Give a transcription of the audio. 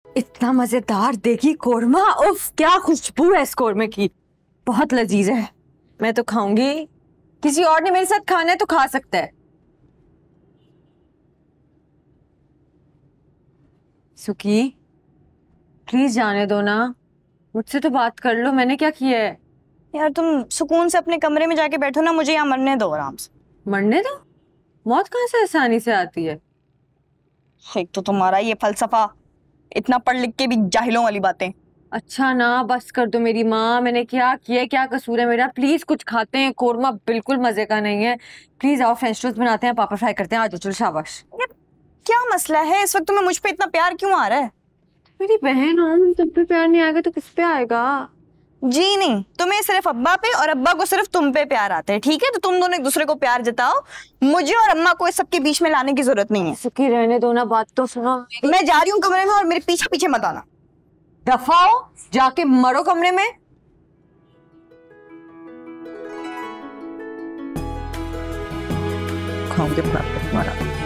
इतना मजेदार देगी कोरमा, उफ क्या खुशबू है इस कोरमे की, बहुत लजीज है। मैं तो खाऊंगी, किसी और ने मेरे साथ खाना है तो खा सकता है। सुकी प्लीज जाने दो ना, मुझसे तो बात कर लो, मैंने क्या किया है? यार तुम सुकून से अपने कमरे में जाके बैठो ना, मुझे यहाँ मरने दो आराम से। मरने दो? मौत कहाँ से आसानी से आती है? एक तो तुम्हारा ये फलसफा, इतना पढ़ लिख के भी जाहिलों वाली बातें। अच्छा ना, बस कर दो मेरी माँ, मैंने क्या किया, क्या कसूर है मेरा? प्लीज कुछ खाते हैं, कोरमा बिल्कुल मजे का नहीं है। प्लीज आओ फ्रेंच टोस्ट बनाते हैं, पापड़ फ्राई करते हैं, आज चलो शाबाश। यार क्या मसला है इस वक्त, तुम्हें मुझ पे इतना प्यार क्यों आ रहा है? मेरी बहन हो, तुम पे प्यार नहीं आएगा तो किस पे आएगा? जी नहीं, तुम्हें सिर्फ अब्बा पे और अब्बा को सिर्फ तुम पे प्यार आता है, ठीक है? तो तुम दोनों एक दूसरे को प्यार जताओ, मुझे और अम्मा को इस सब के बीच में लाने की जरूरत नहीं है। सुखी रहने दो ना, बात तो सुनो मेरी। मैं जा रही हूँ कमरे में और मेरे पीछे पीछे मत आना। दफाओ, जाके मरो कमरे में। खाऊंगे तुम्हारा।